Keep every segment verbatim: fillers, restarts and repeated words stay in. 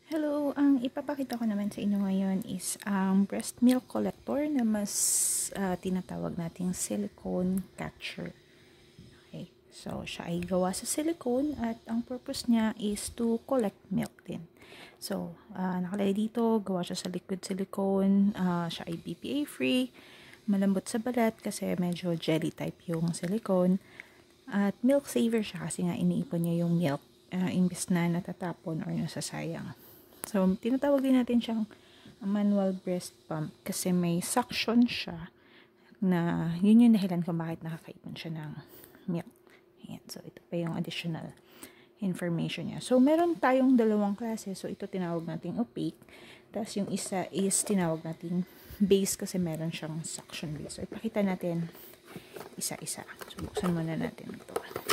Hello, ang ipapakita ko naman sa inyo ngayon is ang breast milk collector na mas uh, tinatawag nating silicone catcher. Okay, so siya ay gawa sa silicone at ang purpose niya is to collect milk din. So, uh, nakalagay dito, gawa siya sa liquid silicone, uh, siya ay B P A free, malambot sa balat kasi medyo jelly type yung silicone, at milk saver siya kasi nga iniipon niya yung milk uh, imbis na natatapon or nasasayang. So, tinatawag din natin siyang manual breast pump kasi may suction siya na yun yung dahilan kung bakit nakakaipon siya ng milk. Ayan. So, ito pa yung additional information niya. So, meron tayong dalawang klase. So, ito tinawag nating opaque. Tapos, yung isa is tinawag nating base kasi meron siyang suction base. So, ipakita natin isa-isa. So, buksan muna natin ito.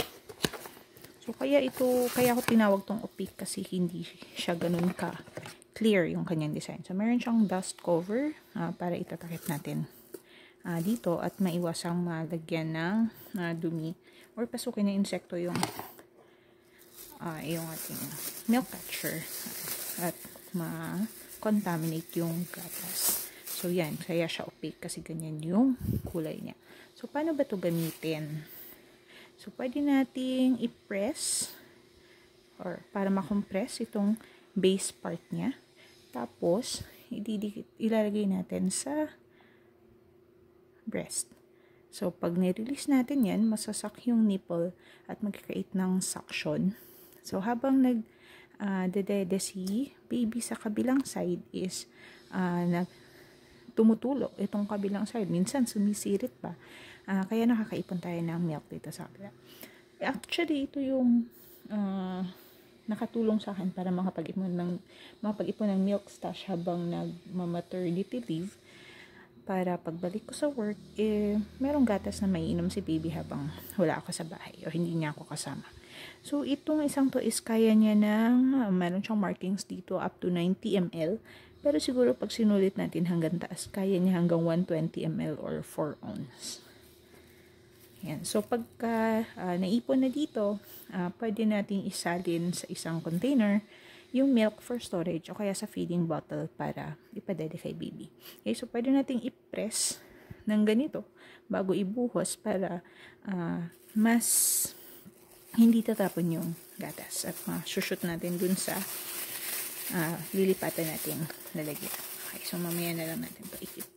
So, kaya ito, kaya ako tinawag tong opaque kasi hindi siya ganun ka clear yung kanyang design. So, meron siyang dust cover uh, para itatakip natin uh, dito at maiwasang malagyan ng uh, dumi or pasukin ng insekto yung uh, yung ating milk catcher at ma-contaminate yung gatas. So, yan. Kaya siya opaque kasi ganyan yung kulay niya. So, paano ba ito gamitin? So, pwede nating i-press or para makompress itong base part niya. Tapos, ididikit, ilalagay natin sa breast. So, pag nirelease natin yan, masasak yung nipple at mag-create ng suction. So, habang nag uh, dedede si baby sa kabilang side is uh, nag tumutulo itong kabilang side. Minsan, sumisirit pa. Uh, kaya nakakaipon tayo ng milk dito sa kabila. Actually, ito yung uh, nakatulong sa akin para makapag-ipon ng, makapag-ipon ng milk stash habang nag-maternity leave. Para pagbalik ko sa work, eh, merong gatas na maiinom si baby habang wala ako sa bahay o hindi niya ako kasama. So, itong isang to is kaya niya ng, uh, meron siyang markings dito up to ninety milliliters. Pero siguro pag sinulit natin hanggang taas, kaya niya hanggang one hundred twenty milliliters or four ounce. Yan. So, pagka uh, naipon na dito, uh, pwede nating isalin sa isang container yung milk for storage o kaya sa feeding bottle para ipadede kay baby. Okay, so, pwede nating i-press ng ganito bago ibuhos para uh, mas hindi tatapon yung gatas at ma-shoot natin dun sa uh, lilipatan natin lalagyan. Okay, so mamaya na lang natin ito ikip.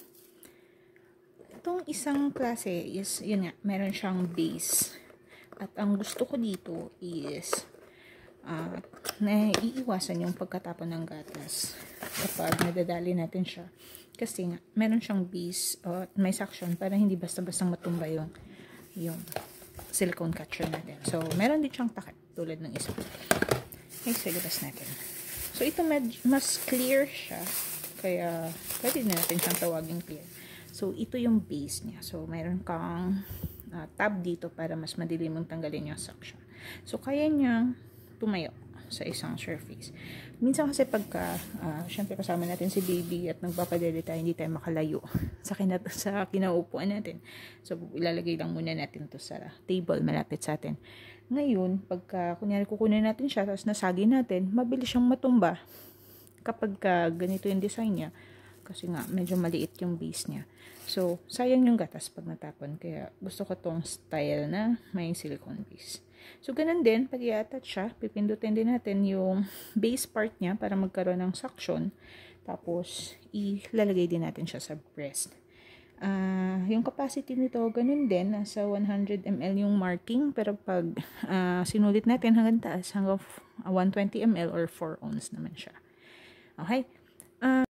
Itong isang klase is, yun nga, meron siyang base. At ang gusto ko dito is uh, naiiwasan yung pagkatapon ng gatas kapag nadadali natin siya. Kasi nga, meron siyang base at uh, may suction para hindi basta-basta matumba yung, yung silicone catcher natin. So, meron din siyang takip tulad ng isa. Okay, so ilabas natin. So, ito mas clear siya. Kaya, pwede na natin siyang tawagin clear. So, ito yung base niya. So, meron kang uh, tab dito para mas madali mong tanggalin yung suction. So, kaya niya tumayo sa isang surface. Minsan kasi pagka, uh, syempre kasama natin si baby at nagpapadede tayo, hindi tayo makalayo sa, kina sa kinaupuan natin. So, ilalagay lang muna natin to sa table malapit sa atin. Ngayon, pagka kunyari kukunin natin siya, tapos nasagi natin, mabilis siyang matumba kapag ka ganito yung design niya. Kasi nga, medyo maliit yung base niya. So, sayang yung gatas pag natapon. Kaya, gusto ko tong style na may silicone base. So, ganun din, pag i-attach siya, pipindutin din natin yung base part niya para magkaroon ng suction. Tapos, ilalagay din natin siya sa breast. Uh, yung capacity nito, ganun din. Nasa one hundred milliliters yung marking. Pero pag uh, sinulit natin hanggang taas, hanggang one hundred twenty milliliters or four ounce naman siya. Okay? Uh,